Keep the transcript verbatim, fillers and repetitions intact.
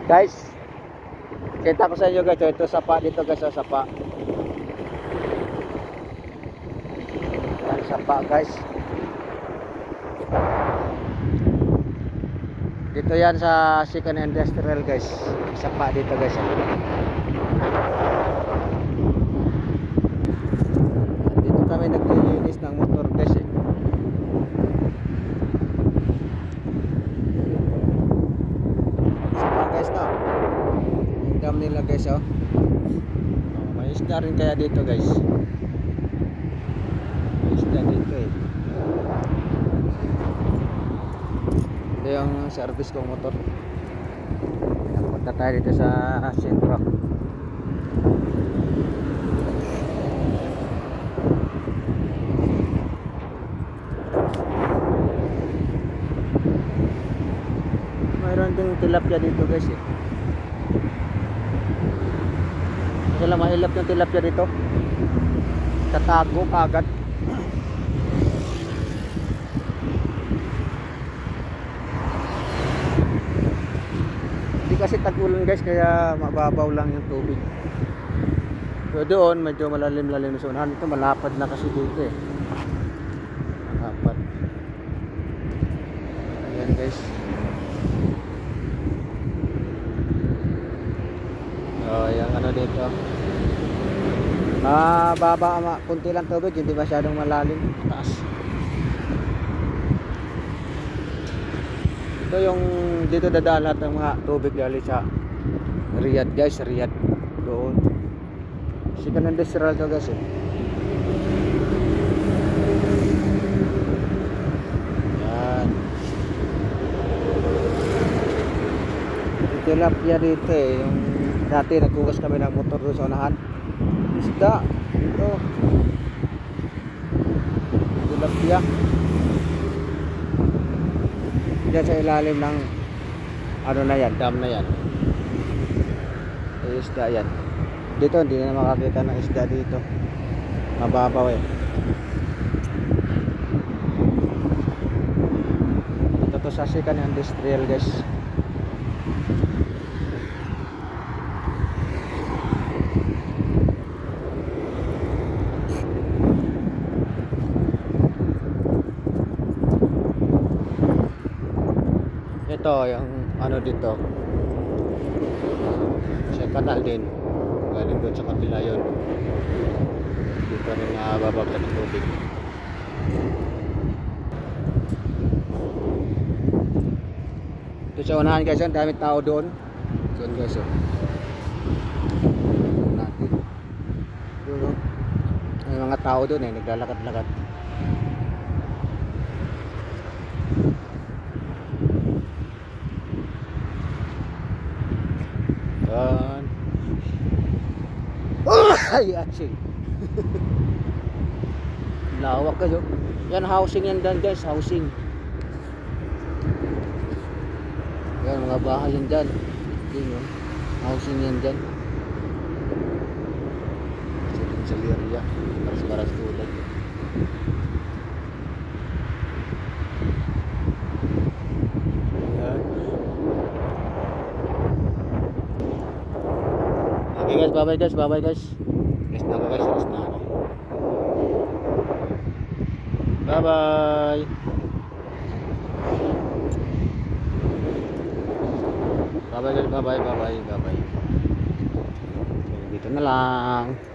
Guys, kita ko sa inyo guys, ito sapa dito guys, oh, sapa. Yan, sapa guys. Dito yan sa Second Industrial guys. Sapa dito guys. Oh. Dito kami naglilinis ng motor guys eh. Sapa guys na. Yung dam nila guys oh. Oh, may isda rin kaya dito guys. May isda dito eh. Ito yung service kong motor. Punta tayo dito sa sentro. Mayroon ding tilapia dito guys eh. Kasi lang mahilap yung tilapia dito. Tatago kagad. Kasi tag-ulan guys, kaya mababaw lang yung tubig. So doon medyo malalim-lalim sa unahan. Ito malapad na kasi dito eh. Malapad. Ayan guys. Oh, yung ano dito. Mababa, ma kunti lang tubig, hindi masyadong malalim. Taas. Ito yung dito dadaan lahat ng mga tubig dali sa Riyadh guys, Riyadh doon. Second Industrial to guys eh. Yan. Tilapia dito eh. Yung dati nagkugas kami ng motor doon sa unahan. Isda dito. Tilapia. Diyan sa ilalim ng ano na yan, dam na yan. Ay, isda yan. Dito hindi na makakita ng isda dito. Mababaw eh. Ito to sa Second Industrial guys. Ito yung ano dito sa kanal din, galing doon sa kabila yun. Dito rin nababagsak ng tubig. Ito sa unahan guys, ang daming tao doon. Doon guys oh. Natin doon oh. May mga tao doon eh, naglalakad-lakad. Yan. Oh, ay action. Lawak kayo. Yan housing yan dan guys, housing. Yan mga bahay yan dyan. Yan, oh. Housing yan dyan. Sa area. Paras-paras tulad. Okay guys, bye bye guys, bye bye guys. Guys na guys, guys na. Bye bye. Bye bye guys, bye bye, bye bye, bye bye. Dito na lang.